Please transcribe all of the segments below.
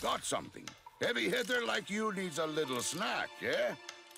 Got something. Heavy hitter like you needs a little snack, yeah?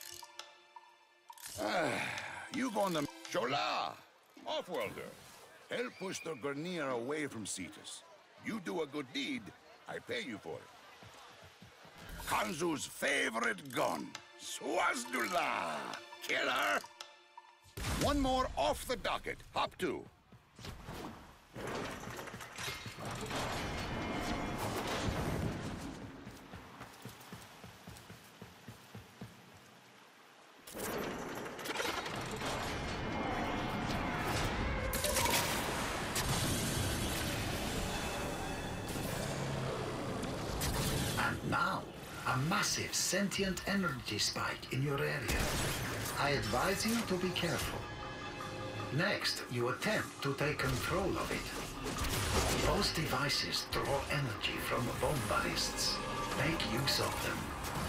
You go on the Shola, Offworlder. Help push the Grineer away from Cetus. You do a good deed, I pay you for it. Kanzu's favorite gun, Swazdula. Killer! One more off the docket. Hop to. And now, a massive sentient energy spike in your area. I advise you to be careful. Next, you attempt to take control of it. Those devices draw energy from bombarists. Make use of them.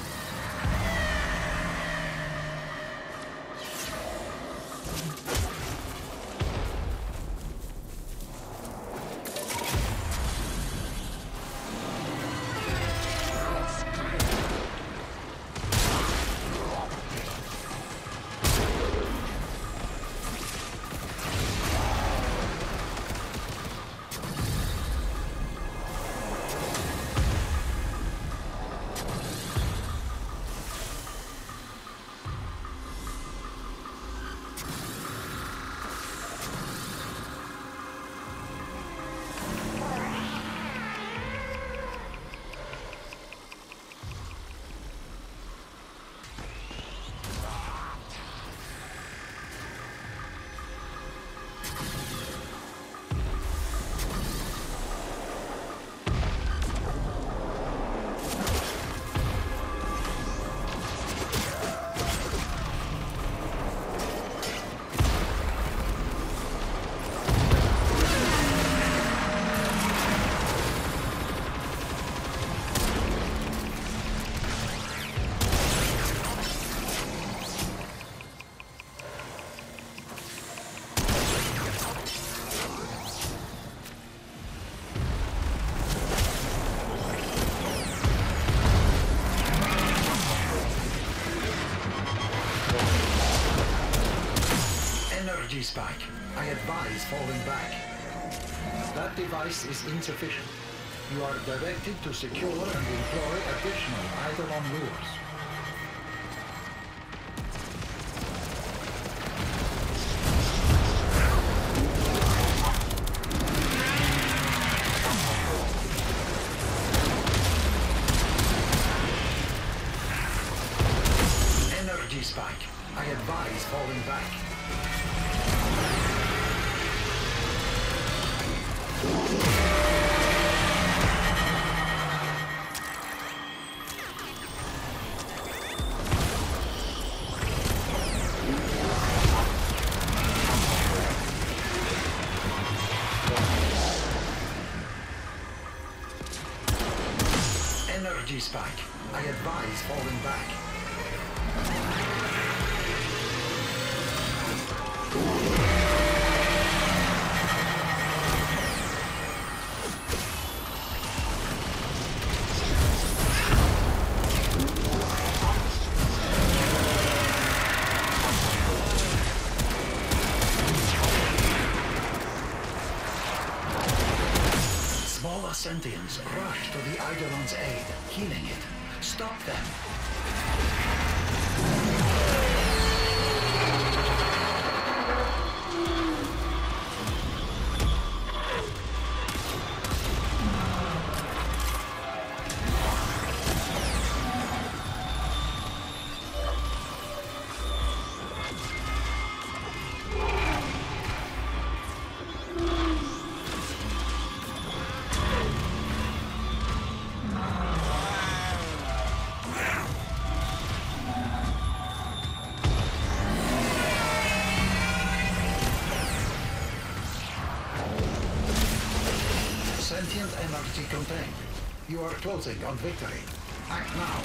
Spike. I advise falling back. That device is insufficient. You are directed to secure and employ additional Eidolon lures. Energy spike. I advise falling back. Energy spike. I advise falling back. Smaller sentients rush to the Eidolon's aid, healing it. Stop them. Sentient energy contained. You are closing on victory. Act now.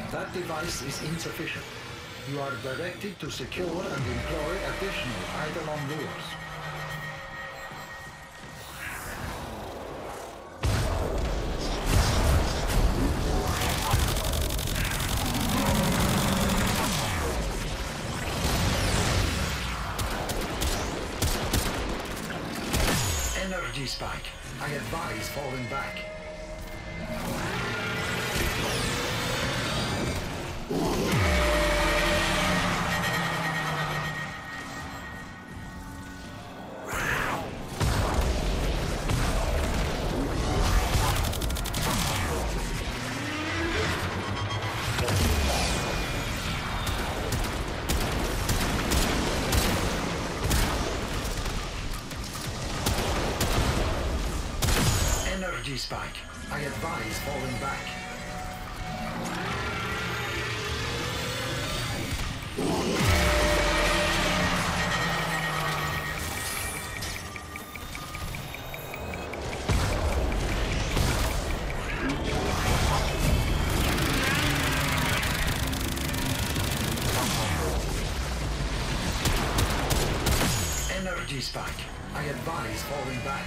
That device is insufficient. You are directed to secure and employ additional Eidolon lures. Energy spike. I advise falling back. Energy spike. I advise falling back. Energy spike. I advise falling back.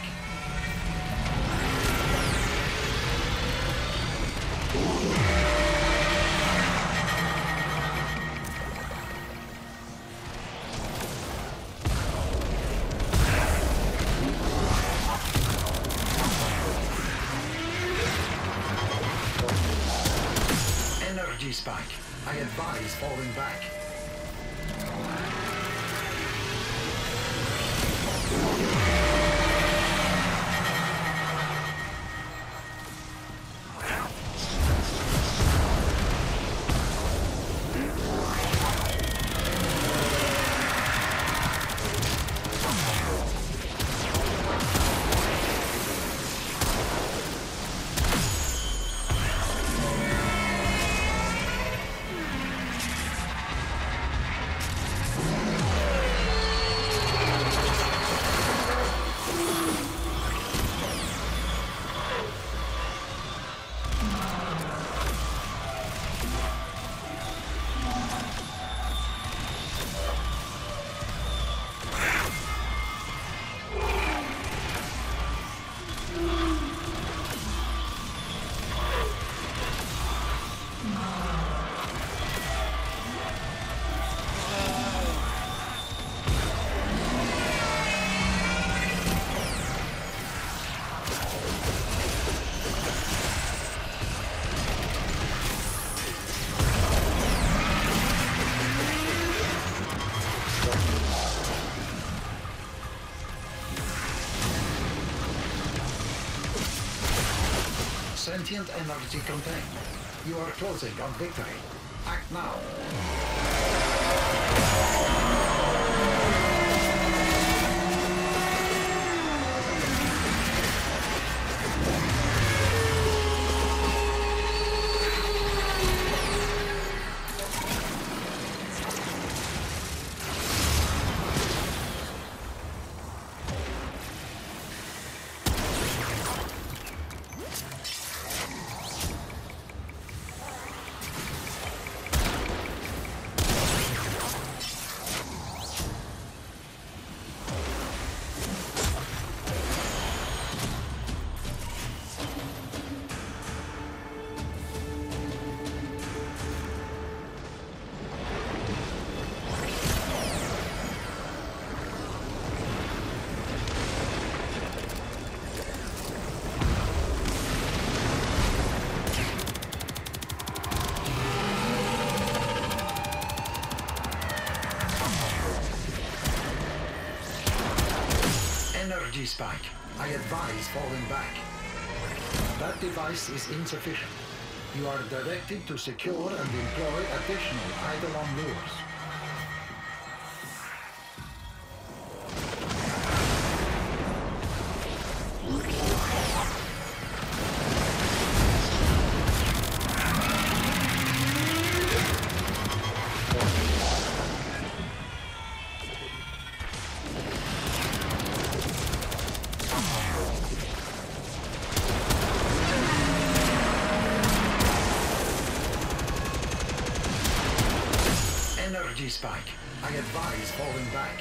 Energy spike. I advise falling back. Sentient energy contained. You are closing on victory. Act now. Energy spike. I advise falling back. That device is insufficient. You are directed to secure and employ additional Eidolon lures. spike. I advise falling back.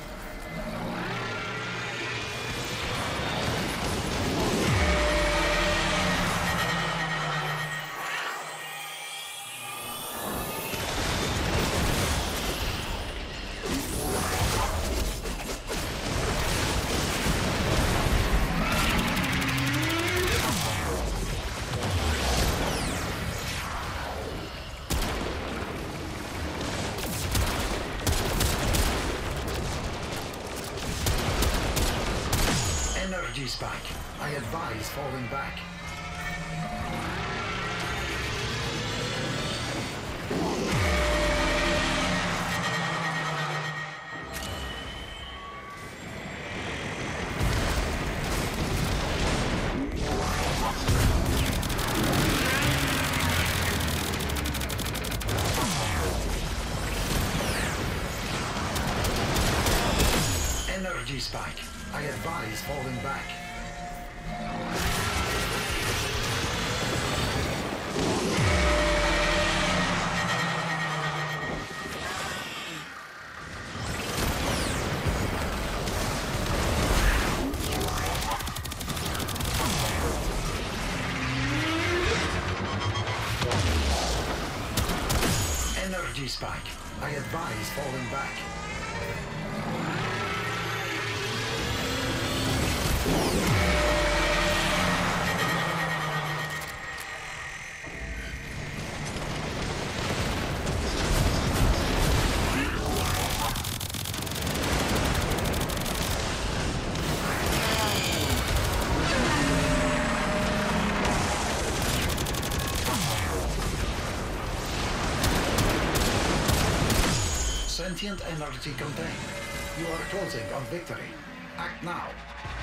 Energy spike. I advise falling back. Energy spike. I advise falling back. Energy spike. I advise falling back. Sentient energy contained. You are closing on victory. Act now.